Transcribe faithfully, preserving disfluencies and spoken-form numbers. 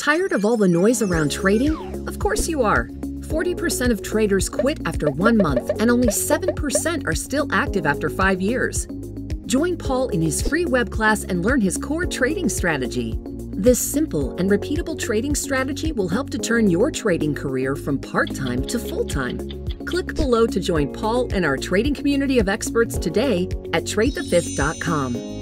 Tired of all the noise around trading? Of course you are. forty percent of traders quit after one month, and only seven percent are still active after five years. Join Paul in his free web class and learn his core trading strategy. This simple and repeatable trading strategy will help to turn your trading career from part-time to full-time. Click below to join Paul and our trading community of experts today at trade the fifth dot com.